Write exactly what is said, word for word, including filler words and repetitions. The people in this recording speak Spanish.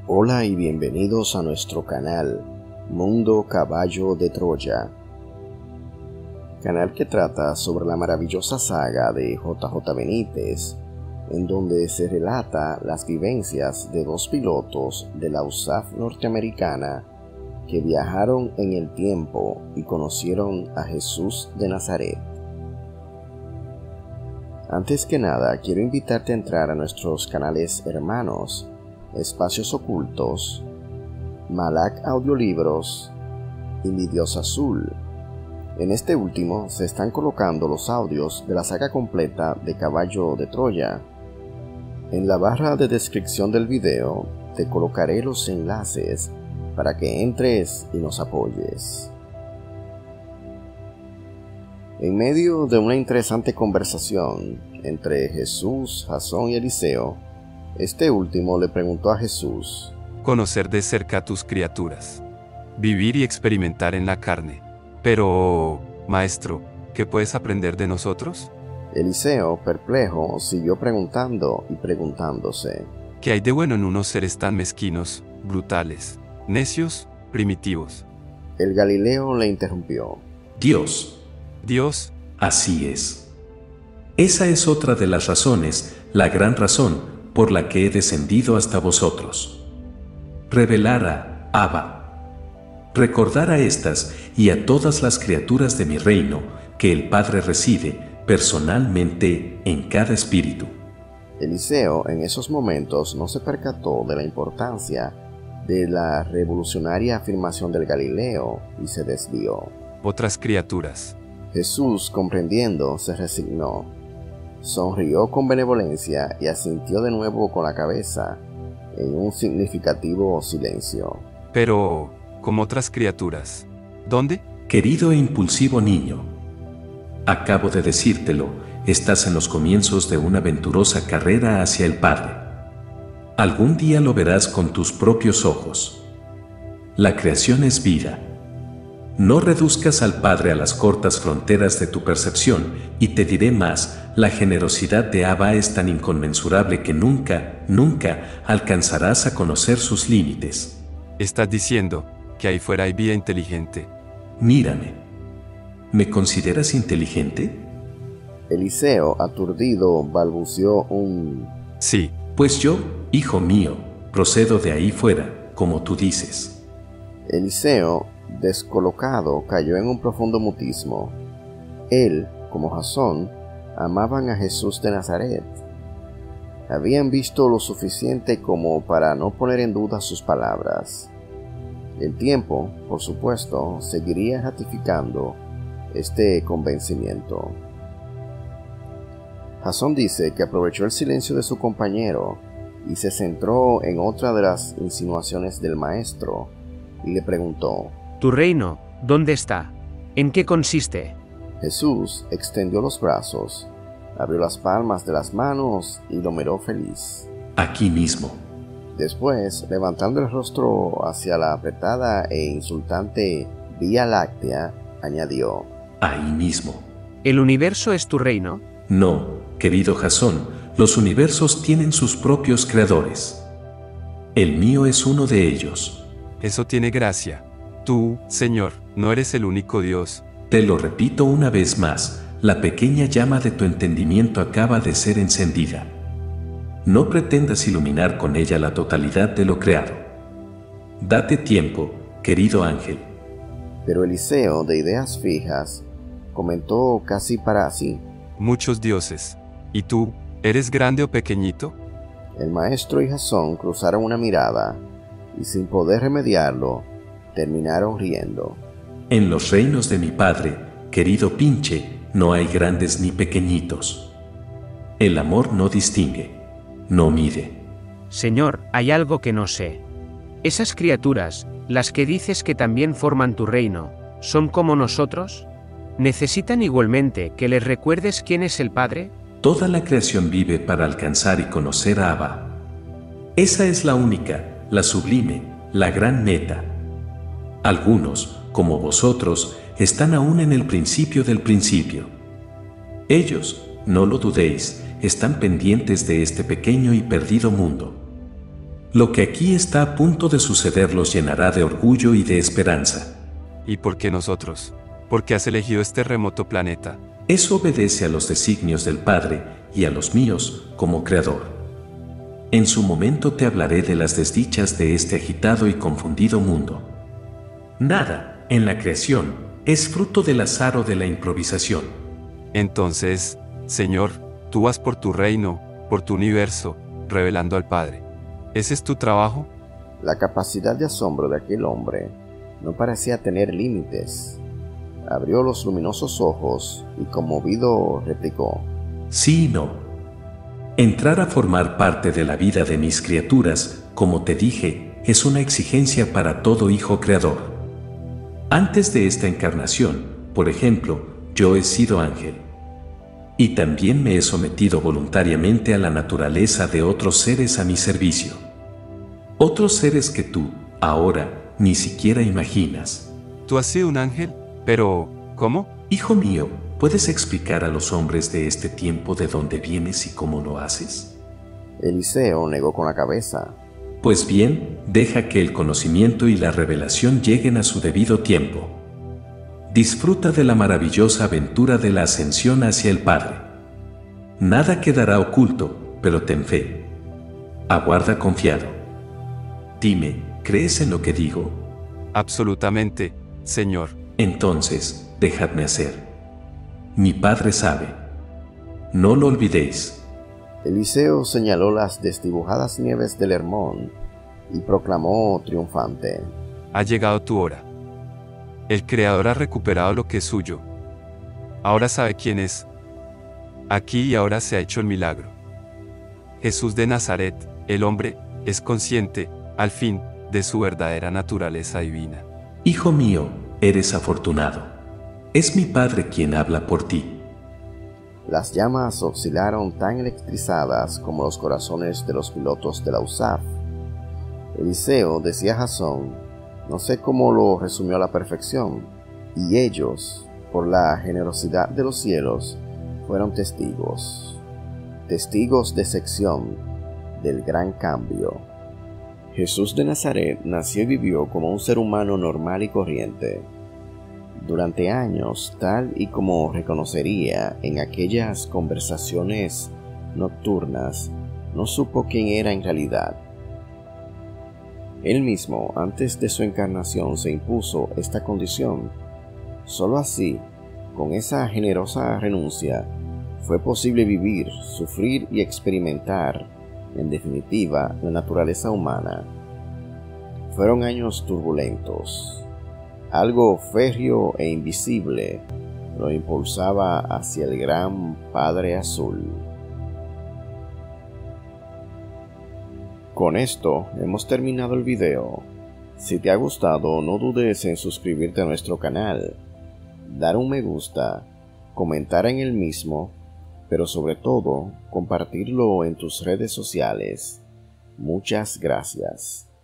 Hola y bienvenidos a nuestro canal Mundo Caballo de Troya, canal que trata sobre la maravillosa saga de J J Benítez, en donde se relata las vivencias de dos pilotos de la U S A F norteamericana que viajaron en el tiempo y conocieron a Jesús de Nazaret. Antes que nada, quiero invitarte a entrar a nuestros canales hermanos, Espacios Ocultos, Malak Audiolibros y Mi Dios Azul. En este último se están colocando los audios de la saga completa de Caballo de Troya. En la barra de descripción del video te colocaré los enlaces para que entres y nos apoyes. En medio de una interesante conversación entre Jesús, Jasón y Eliseo, este último le preguntó a Jesús: conocer de cerca a tus criaturas, vivir y experimentar en la carne. Pero, maestro, ¿qué puedes aprender de nosotros? Eliseo, perplejo, siguió preguntando y preguntándose: ¿qué hay de bueno en unos seres tan mezquinos, brutales, necios, primitivos? El Galileo le interrumpió: Dios. Dios. Así es. Esa es otra de las razones, la gran razón, por la que he descendido hasta vosotros. Revelar a Abba. Recordar a estas y a todas las criaturas de mi reino que el Padre reside personalmente en cada espíritu. Eliseo en esos momentos no se percató de la importancia de la revolucionaria afirmación del Galileo y se desvió. Otras criaturas. Jesús, comprendiendo, se resignó. Sonrió con benevolencia y asintió de nuevo con la cabeza, en un significativo silencio. Pero, como otras criaturas, ¿dónde? Querido e impulsivo niño, acabo de decírtelo, estás en los comienzos de una aventurosa carrera hacia el Padre. Algún día lo verás con tus propios ojos. La creación es vida. No reduzcas al Padre a las cortas fronteras de tu percepción, y te diré más, la generosidad de Abba es tan inconmensurable que nunca, nunca alcanzarás a conocer sus límites. Estás diciendo que ahí fuera hay vida inteligente. Mírame. ¿Me consideras inteligente? Eliseo, aturdido, balbuceó un... Sí. Pues yo, hijo mío, procedo de ahí fuera, como tú dices. Eliseo, descolocado, cayó en un profundo mutismo. Él, como Jasón, amaban a Jesús de Nazaret. Habían visto lo suficiente como para no poner en duda sus palabras. El tiempo, por supuesto, seguiría ratificando este convencimiento. Jasón dice que aprovechó el silencio de su compañero y se centró en otra de las insinuaciones del maestro y le preguntó: ¿Tu reino, dónde está? ¿En qué consiste? Jesús extendió los brazos, abrió las palmas de las manos y lo miró feliz. Aquí mismo. Después, levantando el rostro hacia la apretada e insultante Vía Láctea, añadió: Ahí mismo. ¿El universo es tu reino? No, querido Jasón, los universos tienen sus propios creadores. El mío es uno de ellos. Eso tiene gracia. Tú, Señor, no eres el único Dios. Te lo repito una vez más, la pequeña llama de tu entendimiento acaba de ser encendida. No pretendas iluminar con ella la totalidad de lo creado. Date tiempo, querido ángel. Pero Eliseo, de ideas fijas, comentó casi para sí: muchos dioses. ¿Y tú, eres grande o pequeñito? El maestro y Jasón cruzaron una mirada y, sin poder remediarlo, terminaron riendo. En los reinos de mi padre, querido Pinche, no hay grandes ni pequeñitos. El amor no distingue, no mide. Señor, hay algo que no sé. ¿Esas criaturas, las que dices que también forman tu reino, son como nosotros? ¿Necesitan igualmente que les recuerdes quién es el Padre? Toda la creación vive para alcanzar y conocer a Abba. Esa es la única, la sublime, la gran meta. Algunos, como vosotros, están aún en el principio del principio. Ellos, no lo dudéis, están pendientes de este pequeño y perdido mundo. Lo que aquí está a punto de suceder los llenará de orgullo y de esperanza. ¿Y por qué nosotros? ¿Por qué has elegido este remoto planeta? Eso obedece a los designios del Padre y a los míos como Creador. En su momento te hablaré de las desdichas de este agitado y confundido mundo. Nada, en la creación, es fruto del azar o de la improvisación. Entonces, Señor, tú vas por tu reino, por tu universo, revelando al Padre. ¿Ese es tu trabajo? La capacidad de asombro de aquel hombre no parecía tener límites. Abrió los luminosos ojos y conmovido replicó: Sí y no. Entrar a formar parte de la vida de mis criaturas, como te dije, es una exigencia para todo hijo creador. Antes de esta encarnación, por ejemplo, yo he sido ángel. Y también me he sometido voluntariamente a la naturaleza de otros seres a mi servicio. Otros seres que tú, ahora, ni siquiera imaginas. ¿Tú has sido un ángel? Pero, ¿cómo? Hijo mío, ¿puedes explicar a los hombres de este tiempo de dónde vienes y cómo lo haces? Eliseo negó con la cabeza. Pues bien, deja que el conocimiento y la revelación lleguen a su debido tiempo. Disfruta de la maravillosa aventura de la ascensión hacia el Padre. Nada quedará oculto, pero ten fe. Aguarda confiado. Dime, ¿crees en lo que digo? Absolutamente, Señor. Entonces, dejadme hacer. Mi Padre sabe. No lo olvidéis. Eliseo señaló las desdibujadas nieves del Hermón y proclamó triunfante: Ha llegado tu hora. El Creador ha recuperado lo que es suyo. Ahora sabe quién es. Aquí y ahora se ha hecho el milagro. Jesús de Nazaret, el hombre, es consciente, al fin, de su verdadera naturaleza divina. Hijo mío, eres afortunado. Es mi Padre quien habla por ti. Las llamas oscilaron tan electrizadas como los corazones de los pilotos de la U S A F. Eliseo decía a Jasón: no sé cómo lo resumió a la perfección, y ellos, por la generosidad de los cielos, fueron testigos, testigos de sección del gran cambio. Jesús de Nazaret nació y vivió como un ser humano normal y corriente. Durante años, tal y como reconocería en aquellas conversaciones nocturnas, no supo quién era en realidad. Él mismo, antes de su encarnación, se impuso esta condición. Solo así, con esa generosa renuncia, fue posible vivir, sufrir y experimentar, en definitiva, la naturaleza humana. Fueron años turbulentos. Algo férreo e invisible lo impulsaba hacia el gran Padre Azul. Con esto hemos terminado el video. Si te ha gustado, no dudes en suscribirte a nuestro canal, dar un me gusta, comentar en el mismo, pero sobre todo, compartirlo en tus redes sociales. Muchas gracias.